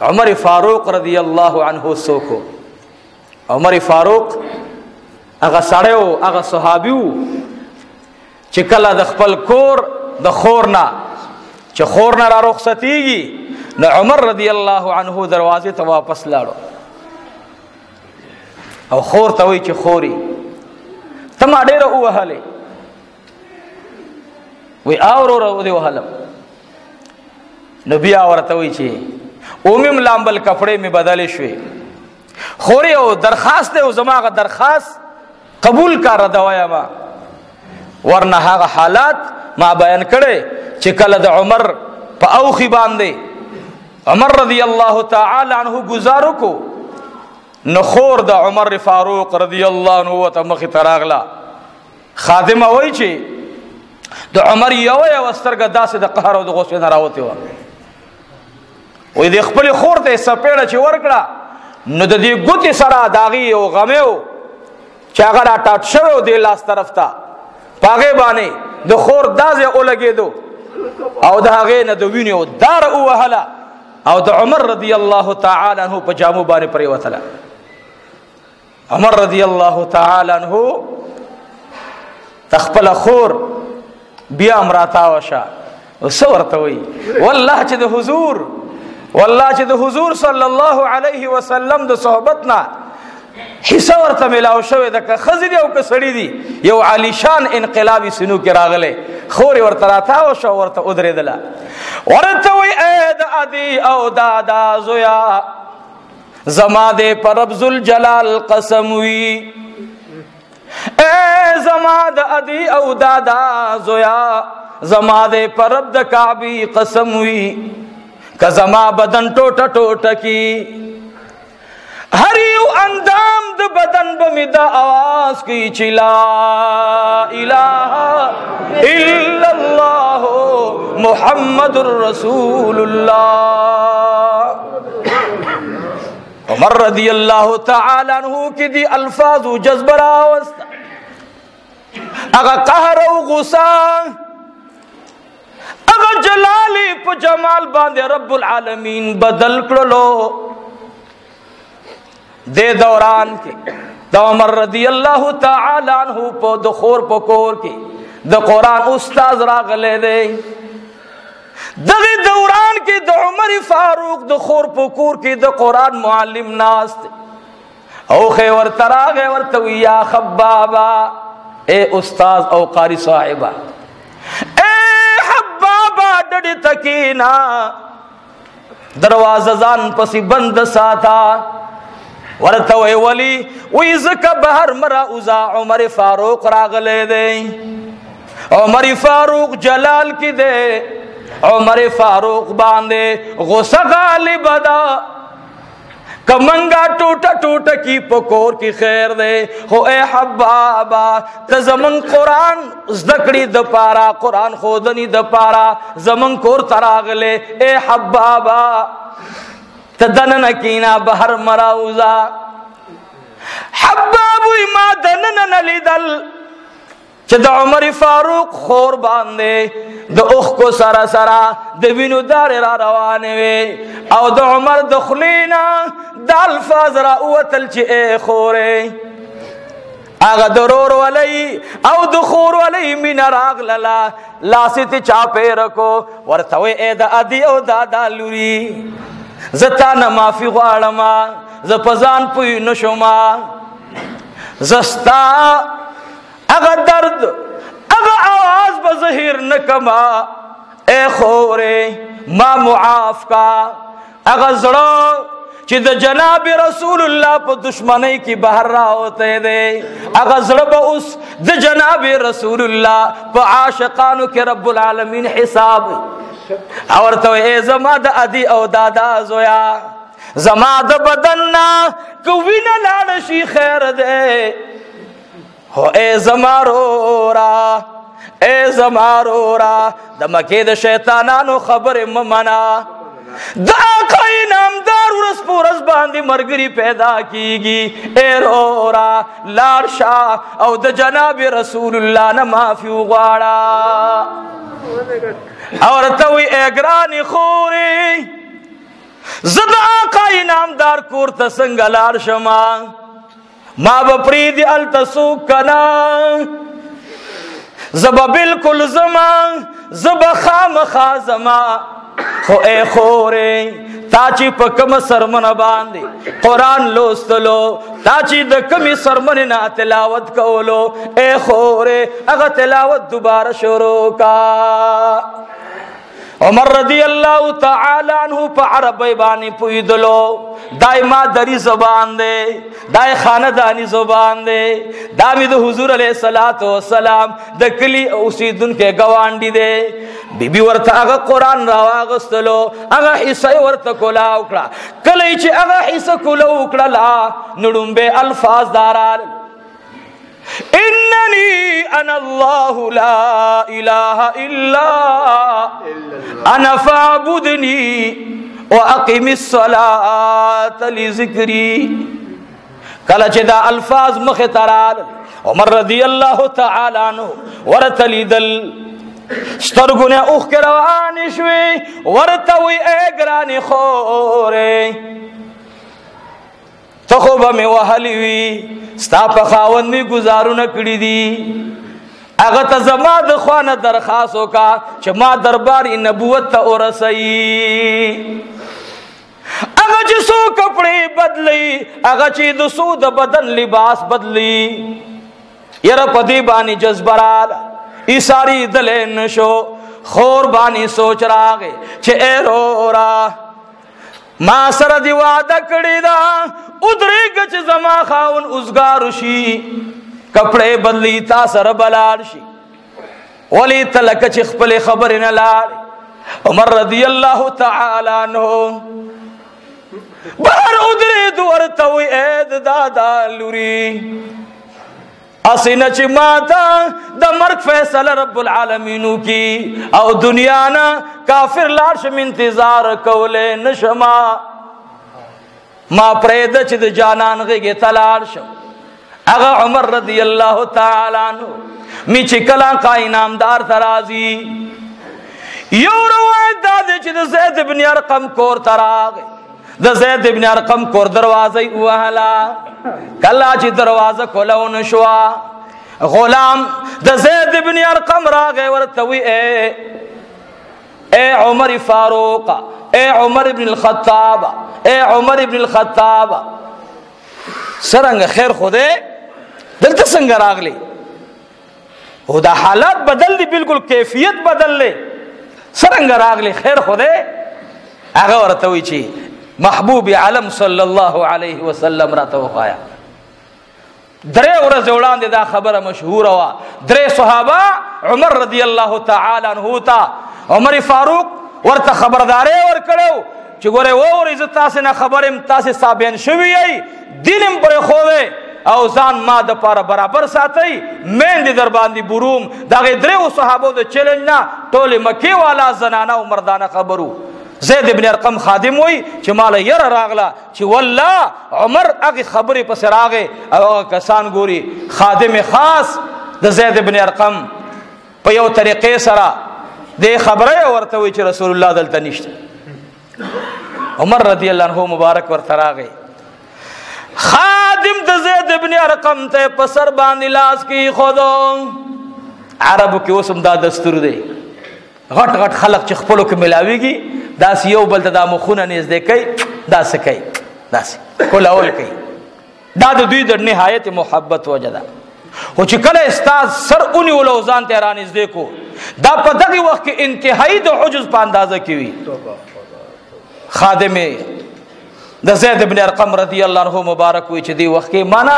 عمر فاروق رضی اللہ عنہ سوکو. عمر فاروق هغه سړیو هغه صحابیو چې کله د خپل کور د خور نه چې خور نه را رخصتیږي نو عمر رضی الله عنه دروازې ته واپس لاړو او خور ته وایي چې خوري ته ما ډېره ووهلې وی اورو ودې وهلم نو بیا ورته وایي چې اومم لامبل کپڑے می بدلې شوې خوري او درخواست دی او زما هغه درخواست قبول کا ردوایا ما ورنه هغه حالات ما بیان کړي چې کله د عمر په اوخي باندې عمر رضی الله تعالی عنہ گزارو کو نو خور د عمر فاروق رضی الله عنه ته مخ تراغلا خادمه وای چې د عمر یو سترګه داسې د قهر او د غصې نه راوته و وې د خپل خور ته سپېړه چې ورکړه نو د دې ګوتې سره داغي او غمو چې هغه را ټاټ شوی دی لاس طرف ته پاغه باندې د خور دازه ولګېدو او د هغې نه د وینې دار ووهله او د عمر رضی الله تعالی عنہ په جامو باندې پرېوتله. عمر رضی الله تعالی عنہ تخپل خور بیا امراتا وشا وسو ورته وی والله چې د حضور صلی الله علیه وسلم د صحبتنا حصہ ورته ملاو شوی د که خزی دی او که سړی دی یو عالی شان انقلابی سنو کې راغله خور ورته راتاو شو ورته ودرېدله ورته وی اے د ادي او دادا زویا زما دې پر رب ذوالجلال قسم وی اے زما د ادي او دادا زویا زما دې پر رب د کعبه قسم وی که زما بدن ټوټه ټوټه کی ہر یو اندام د بدن بمیدہ آواز کی چی لا الہ الا اللہ محمد الرسول اللہ. عمر رضی اللہ تعالی عنہ کی دی الفاظ و جذب راوستا اگا قہر و غصہ اگا جلالی پا جمال باندے رب العالمین بدل کرلو دے دوران کے دا عمر رضی اللہ تعالی عنہ پو د خور پو کور کی دا قرآن استاذ راغلے دے دغی دوران کی دا عمر فاروق دا خور پو کور کی دا قرآن معلم ناس دے او خیور تراغے ورتوی یا خبابا اے استاذ او قاری صاحبہ اے حبابا ڈڑی تکینا دروازہ زان پسی بند ساتا ورته وی ولی وی زکه بهر مرا اوزا عمر فاروق راغله دی عمر فاروق جلال کی دے عمر فاروق باندې غصه غالب دا کمنگا ٹوٹا ٹوٹا کی پکور کی خیر دے ہو اے حبابا تزمن قرآن زدکڑی دپارا قرآن خودنی دپارا زمن کور تراغلے اے حبابا تدن نکینا بہر مراوزا حبابوی ما دنن نلیدل چه دا عمر فاروق خور باندے دا اخ کو سرا سرا دا وینو دار را روانے وے او دا عمر دخلینا دا الفاظ را اوتل چه اے خورے آغا درور ولی او دخور ولی من راغ للا لاسی تی چاپے رکو ورتوے اے دا ادی او دادا لوری زتانا مافی غوارما زپزان پوی نشما زستا اگا درد اگا آواز بظہیر نکما اے خورے ما معاف کا اگا زڑا چی دا جناب رسول اللہ پا دشمنی کی بہر را ہوتے دے اگا زڑا با اس دا جناب رسول اللہ پا عاشقانو کے رب العالمین حساب اور تو اے زما دا ادی او دادا زویا زما دا بدننا کوئی نہ لانشی خیر دے ہو اے زمارورا دا مکی دا شیطانانو خبر ممنا دا آقای نامدار ورس پورس باندی مرگری پیدا کی گی اے رورا لارشا او دا جناب رسول اللہ نمافی اغاڑا اور توی اے گرانی خوری زد انعامدار کور ته څنګه لاړ شما ما به پریدي هلته څوک کنا زبا بالکل زما زبا خامخا زما خو اے خورې تا چې په کوم سرمنه باندې قرآن لوستلو تا چې د کومې سرمنې نه تلاوت کولو اے خورې هغه تلاوت دوباره شروع کا عمر رضی اللہ تعالی عنہ پا عربی بانی پویدلو دائی مادری زبان دے دائی خاندانی زبان دے دامی دا حضور علیہ السلام دا کلی اسیدن کے گوانڈی دے بی بی ورطا اگا قرآن راواغستلو اگا حصہ ورطا کلا اکڑا کلی چی اگا حصہ کلا اکڑا لا نڑن بے الفاظ دارال اننی انا اللہ لا الہ الا انا فاعبدنی واقم الصلاة لذکری کلا چی دا الفاظ مخترال عمر رضی اللہ تعالی عنہ ورطلی دل سترگونے اوخ کے روانی شوی ورطوی اے گرانی خورے تخوبہ میں وحلی وی ستا پا خاون میں گزارو نکڑی دی اگر تا زما دخوان درخواستو کا چھ ما درباری نبوت تا ارسائی اگر چھ سو کپڑے بدلی اگر چھ دسو دا بدن لباس بدلی یر پدی بانی جذبرالا ای ساری دلین شو خور بانی سوچ راگے چھ اے رو را ما سر دی وعدہ کڑی دا ادھرے گچ زما خاون ازگارشی کپڑے بدلی تا سر بلارشی ولی تلک چخ پلے خبر نلاری عمر رضی اللہ تعالی عنہ بہر ادھرے دورتوی اید دادا لوری اسی نچ ماتا دا مرک فیصل رب العالمینو کی او دنیانا کافر لارشم انتظار کولے نشما ما پرید چی دا جانان غیگی تلارشم اگا عمر رضی اللہ تعالی عنہ می چکلان کا انعامدار ترازی یو روایت دادے چی دا زید بن ارقم کور تراغی دا زید بن ارقم کور دروازی اوہلا کلا چی دروازہ کھولون شوا غلام دا زید بن ارقم راغے ورتوی اے عمر فاروق اے عمر بن الخطاب اے عمر بن الخطاب سرنگ خیر خودے دلتا سنگ راغ لی او دا حالات بدل دی بالکل کیفیت بدل لی سرنگ راغ لی خیر خودے اگا ورتوی چی محبوب علم صلی اللہ علیہ وسلم را توقایا درے ورز اوڑان دے دا خبر مشہور ہوا درے صحابہ عمر رضی اللہ تعالی عنہ تا عمر فاروق ورطا خبردارے ورکڑو چی گورے وہ ورزت تاسے نا خبرم تاسے سابین شوی ای دینم پر خووے او زان ما دا پارا برابر ساتھئی مین دی دربان دی بروم دا غی درے و صحابہ دا چلنج نا تولی مکی والا زنانا و مردانا خبرو زید ابن ارقم خادم ہوئی چی مالا یر راغلا چی واللہ عمر اگی خبری پس راغے او کسان گوری خادم خاص دا زید ابن ارقم پا یو طریقے سرا دے خبرے ورتوی چی رسول اللہ دلتا نشتا عمر رضی اللہ عنہ مبارک ورتا راغے خادم دا زید ابن ارقم تے پسر باندی لاس کی خودو عربو کی اسم دا دستور دے غٹ غٹ خلق چی خپلو کی ملاوی گی دا سی یو بلتا دا مخونا نیز دے کئی دا سکئی دا سی کل اول کئی دا دوی در نہایت محبت وجدہ ہو چکل استاذ سر انہی ولوزان تیرانیز دیکھو دا پتقی وقت کی انتہائی دا حجز پا اندازہ کیوئی خادم دا زید بن ارقم رضی اللہ عنہ مبارک ہوئی چی دی وقت کی مانا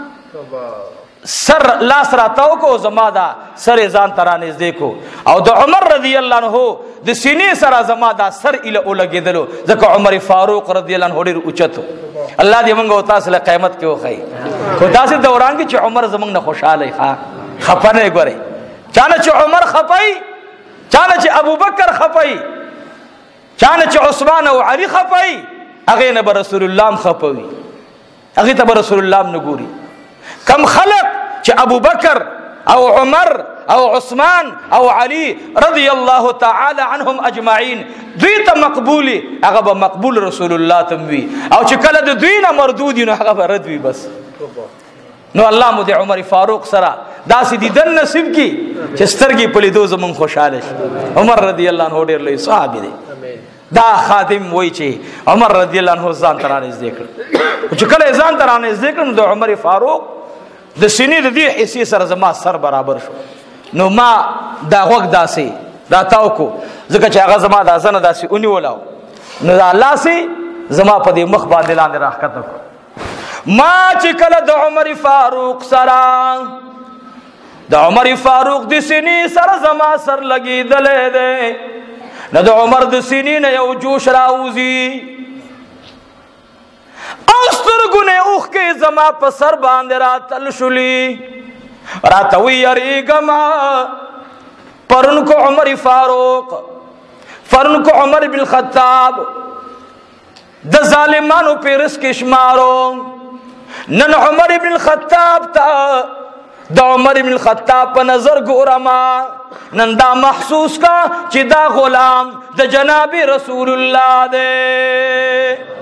سر لاس راتاو کو زمادا سر ازان ترانیز دیکھو او دا عمر رضی اللہ عنہ دا سینے سر زمادا سر الہ لگی دلو ذکر عمر فاروق رضی اللہ عنہ دیر اچتو اللہ دی منگا اتاس لے قیمت کیوں خواہی خدا سے دوران کی چی عمر زمانگ نا خوشحالی خپنے گورے چانا چی عمر خپائی چانا چی ابو بکر خپائی چانا چی عثمان و علی خپائی اگے نبا رسول اللہ خپائی اگے تبا رسول اللہ نگوری کم خلق چی ابو بکر او عمر او عثمان او علی رضی الله تعالی عنهم اجمعین دوی ته مقبولی هغه به مقبول رسول الله تموي او چې کله د دوی نه مردود نو هغه به رد وي بس. نو الله مو د عمر فاروق سره داسې دیدن نصیب کی چې سترګې په لیدو زمون خوشاله شي. عمر رضی الله عنه ډېر لوی صحابي دی. دا خادم وای چې عمر رضی الله عنه ځان ترانه ذکر چې کله ځان ترانه ذکر نو د عمر فاروق د سینې د دې حصے سره زما سر برابر شو. نو ما دا وخت داسې دا تاو کو ځکه چې هغه زما د ځنه داسې اونې ولاو نو دا الله سي زما په دې مخ باندې لاندې راخته کو. ما چې کله د عمر فاروق سره د عمر فاروق د سینې سره زما سر لګېدلې دی نو د عمر د سینې نه یو جوش راوځي او سترګونه اوښکې زما په سر باندې راتل شولي راته وی یریږم پرون کو عمر فاروق پرون کو عمر بن خطاب د ظالمانو پیرس کې شمارو نن عمر بن خطاب ته د عمر بن خطاب په نظر ګورما نن دا محسوس کا چې دا غلام د جناب رسول الله دی.